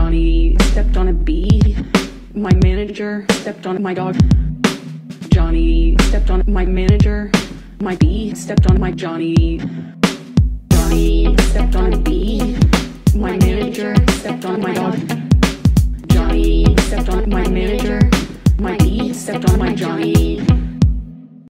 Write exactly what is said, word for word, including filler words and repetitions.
Johnny stepped on a bee. My manager stepped on my dog. Johnny stepped on my manager. My bee stepped on my Johnny. Johnny stepped on a bee. My manager stepped on my dog. Johnny stepped on my manager. My bee stepped on my Johnny.